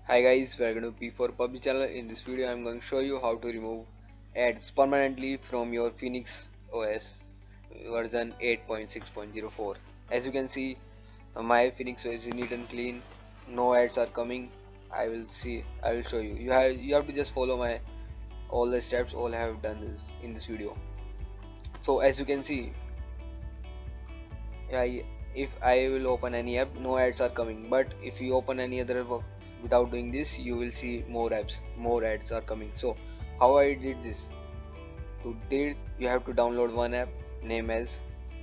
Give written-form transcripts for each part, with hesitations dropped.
Hi guys, welcome to P4 PUBG channel. In this video I am going to show you how to remove ads permanently from your Phoenix OS version 8.6.04. As you can see, my Phoenix OS is neat and clean. No ads are coming. I will show you. You have to just follow my all the steps all I have done this in this video. So as you can see, if I will open any app, no ads are coming, but if you open any other app without doing this, you will see more ads are coming. So how I did this? To did You have to download one app named as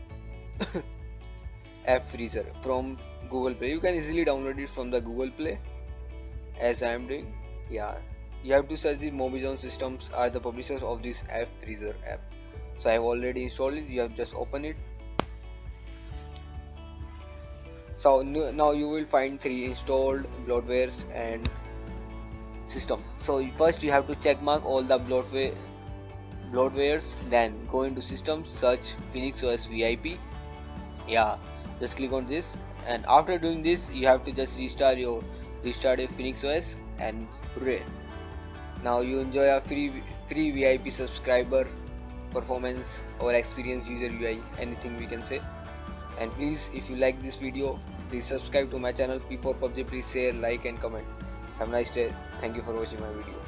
App Freezer from Google Play. You can easily download it from the Google Play as I am doing. Yeah, you have to search the Mobizone Systems are the publishers of this App Freezer app. So I have already installed it. You have just open it. So now you will find 3 installed bloatwares and system. So first you have to check mark all the bloatwares, then go into system, search Phoenix OS VIP. Yeah, just click on this, and after doing this you have to just restart a Phoenix OS, and hooray, now you enjoy a free VIP subscriber performance or experience user UI, anything we can say. And please, if you like this video, please subscribe to my channel P4 PUBG. Please share, like and comment. Have a nice day. Thank you for watching my video.